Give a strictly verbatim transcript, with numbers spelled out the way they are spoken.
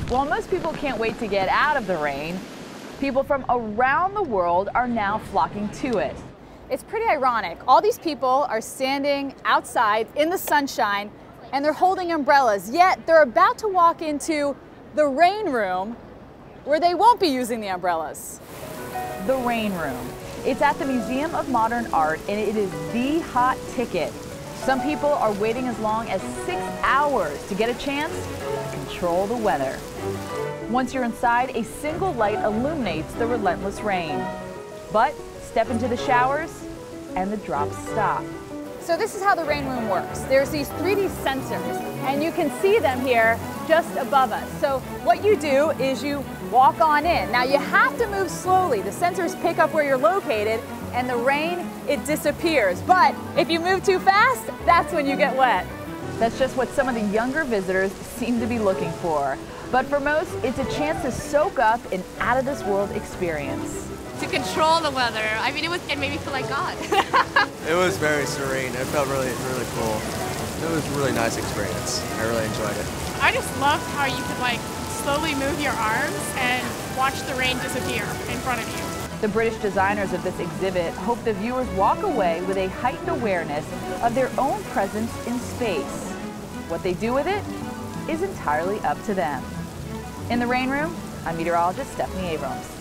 While most people can't wait to get out of the rain, people from around the world are now flocking to it. It's pretty ironic. All these people are standing outside in the sunshine and they're holding umbrellas, yet they're about to walk into the rain room where they won't be using the umbrellas. The Rain Room. It's at the Museum of Modern Art and it is the hot ticket. Some people are waiting as long as six hours to get a chance to control the weather. Once you're inside, a single light illuminates the relentless rain. But step into the showers and the drops stop. So this is how the rain room works. There's these three D sensors and you can see them here just above us. So what you do is you walk on in. Now you have to move slowly. The sensors pick up where you're located and the rain, it disappears. But if you move too fast, that's when you get wet. That's just what some of the younger visitors seem to be looking for. But for most, it's a chance to soak up an out-of-this-world experience. To control the weather. I mean, it was, it made me feel like God. It was very serene. It felt really, really cool. It was a really nice experience. I really enjoyed it. I just loved how you could like slowly move your arms and watch the rain disappear in front of you. The British designers of this exhibit hope the viewers walk away with a heightened awareness of their own presence in space. What they do with it is entirely up to them. In the Rain Room, I'm meteorologist Stephanie Abrams.